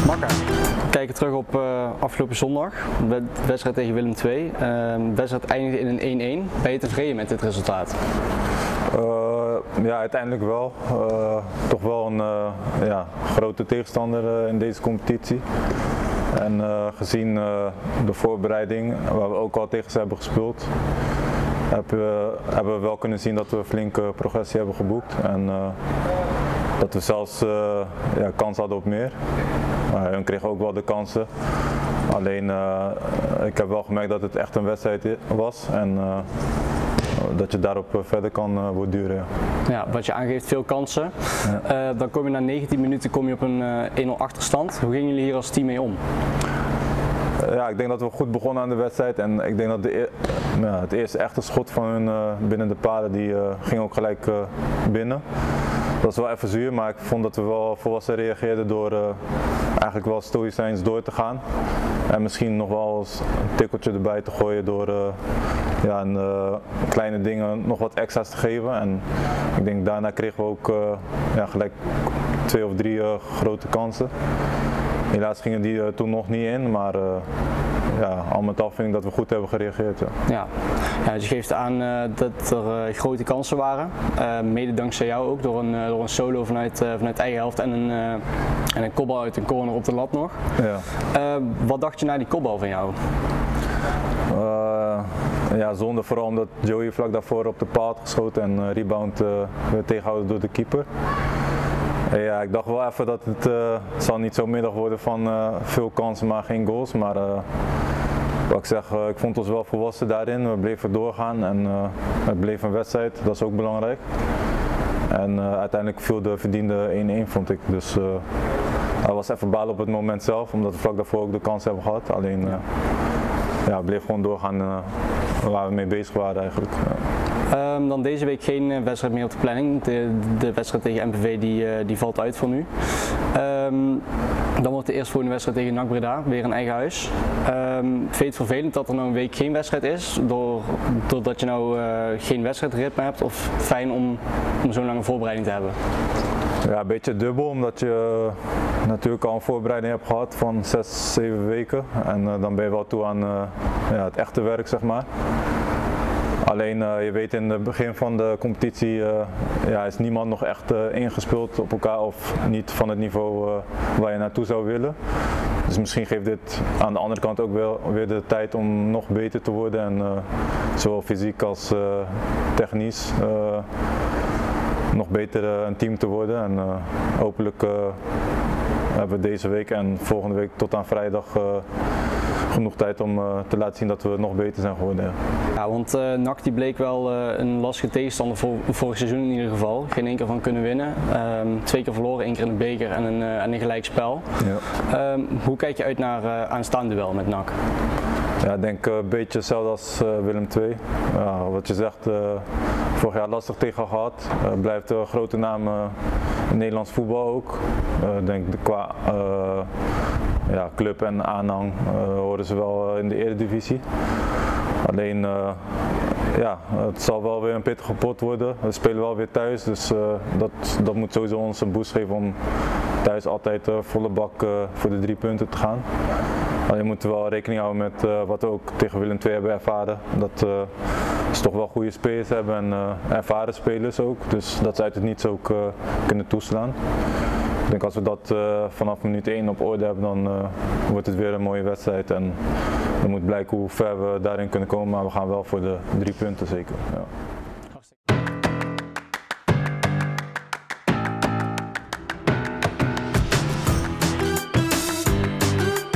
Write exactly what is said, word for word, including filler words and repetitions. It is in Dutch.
Makker. We kijken terug op uh, afgelopen zondag, de wedstrijd tegen Willem twee. Uh, de wedstrijd eindigde in een één één. Ben je tevreden met dit resultaat? Uh, ja, uiteindelijk wel. Uh, toch wel een uh, ja, grote tegenstander uh, in deze competitie. En uh, gezien uh, de voorbereiding, waar we ook al tegen ze hebben gespeeld, heb, uh, hebben we wel kunnen zien dat we flinke progressie hebben geboekt. En uh, dat we zelfs uh, ja, kans hadden op meer. Uh, hun kregen ook wel de kansen. Alleen uh, ik heb wel gemerkt dat het echt een wedstrijd was. En, uh, dat je daarop verder kan uh, borduren. Ja. Ja, wat je aangeeft, veel kansen. Ja. Uh, dan kom je na negentien minuten kom je op een uh, één nul achterstand. Hoe gingen jullie hier als team mee om? Uh, ja, ik denk dat we goed begonnen aan de wedstrijd en ik denk dat de, uh, ja, het eerste echte schot van hun uh, binnen de palen, die uh, ging ook gelijk uh, binnen. Dat was wel even zuur, maar ik vond dat we wel volwassen reageerden door uh, eigenlijk wel stoïcijns door te gaan. En misschien nog wel eens een tikkeltje erbij te gooien door uh, ja, een, uh, kleine dingen nog wat extra's te geven. En ik denk daarna kregen we ook uh, ja, gelijk twee of drie uh, grote kansen. Helaas gingen die uh, toen nog niet in, maar uh, ja, al met al vind ik dat we goed hebben gereageerd. Ja. Ja. Ja, dus je geeft aan uh, dat er uh, grote kansen waren, uh, mede dankzij jou ook, door een, uh, door een solo vanuit, uh, vanuit eigen helft en een, uh, en een kopbal uit een corner op de lat nog. Ja. Uh, wat dacht je na die kopbal van jou? Uh, ja, zonde vooral omdat Joey vlak daarvoor op de paal had geschoten en uh, rebound uh, werd tegengehouden door de keeper. En ja, ik dacht wel even dat het, uh, het zal niet zo'n middag worden van uh, veel kansen maar geen goals. Maar uh, wat ik zeg, uh, ik vond ons wel volwassen daarin. We bleven doorgaan en uh, het bleef een wedstrijd, dat is ook belangrijk. En uh, uiteindelijk viel de verdiende één één vond ik. Dus uh, hij was even balen op het moment zelf, omdat we vlak daarvoor ook de kans hebben gehad. Alleen uh, ja, we bleven gewoon doorgaan uh, waar we mee bezig waren eigenlijk. Ja. Um, dan deze week geen uh, wedstrijd meer op de planning. De, de wedstrijd tegen M P V die, uh, die valt uit voor nu. Um, dan wordt de eerstvolgende wedstrijd tegen N A C Breda, weer in eigen huis. Um, vind je het vervelend dat er nou een week geen wedstrijd is, door, doordat je nou uh, geen wedstrijdritme hebt, of fijn om, om zo'n lange voorbereiding te hebben? Ja, een beetje dubbel, omdat je uh, natuurlijk al een voorbereiding hebt gehad van zes, zeven weken. En uh, dan ben je wel toe aan uh, ja, het echte werk, zeg maar. Alleen uh, je weet in het begin van de competitie uh, ja, is niemand nog echt uh, ingespeeld op elkaar of niet van het niveau uh, waar je naartoe zou willen. Dus misschien geeft dit aan de andere kant ook wel weer de tijd om nog beter te worden. En uh, zowel fysiek als uh, technisch uh, nog beter uh, een team te worden. En uh, hopelijk uh, hebben we deze week en volgende week tot aan vrijdag uh, genoeg tijd om uh, te laten zien dat we nog beter zijn geworden. Ja, ja want uh, N A C die bleek wel uh, een lastige tegenstander voor vorig seizoen in ieder geval. Geen één keer van kunnen winnen. Um, twee keer verloren, één keer in de beker en een, uh, en een gelijkspel. Ja. Um, hoe kijk je uit naar uh, aanstaande duel met N A C? Ja, ik denk uh, een beetje hetzelfde als uh, Willem twee. Ja, wat je zegt, uh, vorig jaar lastig tegen gehad. Uh, blijft een grote naam uh, in Nederlands voetbal ook. Ik uh, denk qua uh, ja, club en aanhang uh, horen ze wel uh, in de Eredivisie. Alleen uh, ja, het zal wel weer een pittige pot worden. We spelen wel weer thuis, dus uh, dat, dat moet sowieso ons een boost geven om thuis altijd uh, volle bak uh, voor de drie punten te gaan. Alleen moeten we wel rekening houden met uh, wat we ook tegen Willem twee hebben ervaren. Dat uh, ze toch wel goede spelers hebben en uh, ervaren spelers ook. Dus dat ze uit het niets ook uh, kunnen toeslaan. Ik denk als we dat uh, vanaf minuut één op orde hebben, dan uh, wordt het weer een mooie wedstrijd. En dan moet blijken hoe ver we daarin kunnen komen, maar we gaan wel voor de drie punten zeker. Ja.